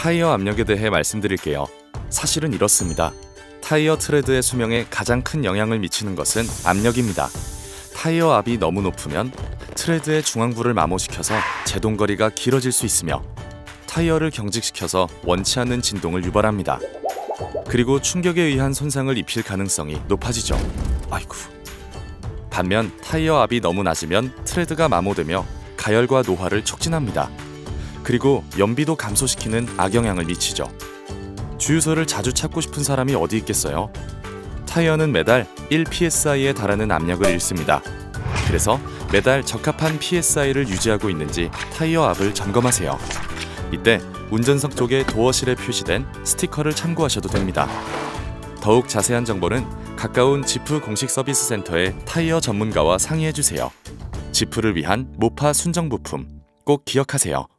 타이어 압력에 대해 말씀드릴게요. 사실은 이렇습니다. 타이어 트레드의 수명에 가장 큰 영향을 미치는 것은 압력입니다. 타이어 압이 너무 높으면 트레드의 중앙부를 마모시켜서 제동거리가 길어질 수 있으며 타이어를 경직시켜서 원치 않는 진동을 유발합니다. 그리고 충격에 의한 손상을 입힐 가능성이 높아지죠. 아이쿠. 반면 타이어 압이 너무 낮으면 트레드가 마모되며 가열과 노화를 촉진합니다. 그리고 연비도 감소시키는 악영향을 미치죠. 주유소를 자주 찾고 싶은 사람이 어디 있겠어요? 타이어는 매달 1psi에 달하는 압력을 잃습니다. 그래서 매달 적합한 psi를 유지하고 있는지 타이어 압을 점검하세요. 이때 운전석 쪽에 도어실에 표시된 스티커를 참고하셔도 됩니다. 더욱 자세한 정보는 가까운 지프 공식 서비스 센터의 타이어 전문가와 상의해주세요. 지프를 위한 모파 순정 부품 꼭 기억하세요.